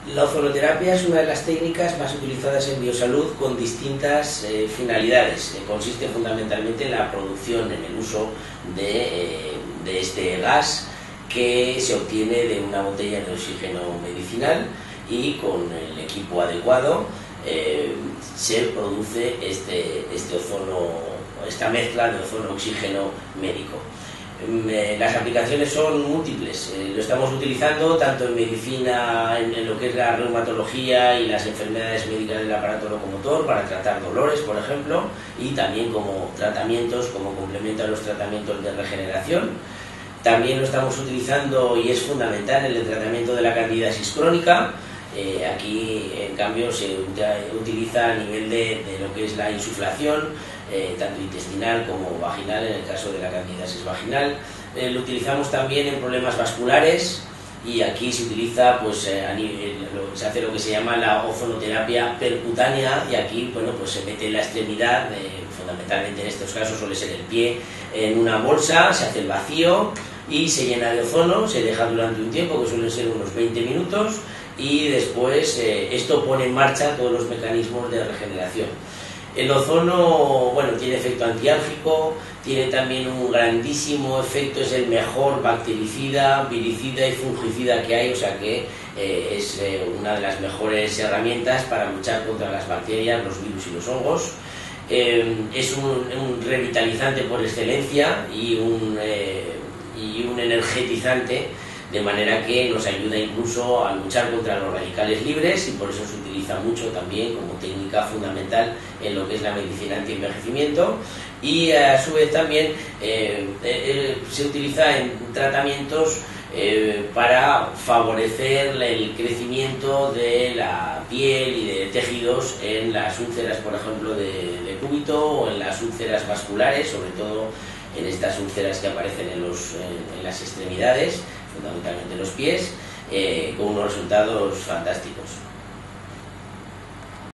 La ozonoterapia es una de las técnicas más utilizadas en biosalud con distintas finalidades. Consiste fundamentalmente en la producción, en el uso de este gas que se obtiene de una botella de oxígeno medicinal, y con el equipo adecuado se produce este ozono, esta mezcla de ozono-oxígeno médico. Las aplicaciones son múltiples. Lo estamos utilizando tanto en medicina, en lo que es la reumatología y las enfermedades médicas del aparato locomotor, para tratar dolores, por ejemplo, y también como tratamientos, como complemento a los tratamientos de regeneración. También lo estamos utilizando, y es fundamental, en el tratamiento de la candidiasis crónica. Aquí, en cambio, se utiliza a nivel de lo que es la insuflación, tanto intestinal como vaginal, en el caso de la candidiasis vaginal. Lo utilizamos también en problemas vasculares, y aquí se utiliza, pues, se hace lo que se llama la ozonoterapia percutánea, y aquí, bueno, pues se mete la extremidad, fundamentalmente en estos casos suele ser el pie, en una bolsa, se hace el vacío y se llena de ozono, se deja durante un tiempo, que suelen ser unos 20 minutos, y después esto pone en marcha todos los mecanismos de regeneración. El ozono, bueno, tiene efecto antiálgico, tiene también un grandísimo efecto, es el mejor bactericida, viricida y fungicida que hay, o sea que es una de las mejores herramientas para luchar contra las bacterias, los virus y los hongos. Es un revitalizante por excelencia y un energetizante, de manera que nos ayuda incluso a luchar contra los radicales libres, y por eso se utiliza mucho también como técnica fundamental en lo que es la medicina anti-envejecimiento. Y a su vez también se utiliza en tratamientos para favorecer el crecimiento de la piel y de tejidos en las úlceras, por ejemplo, de cúbito, o en las úlceras vasculares, sobre todo en estas úlceras que aparecen en las extremidades, fundamentalmente los pies, con unos resultados fantásticos.